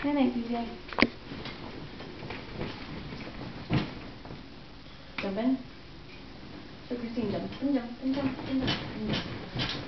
Cái này PVA. Chấm bên. Cho cái gì chấm, chấm.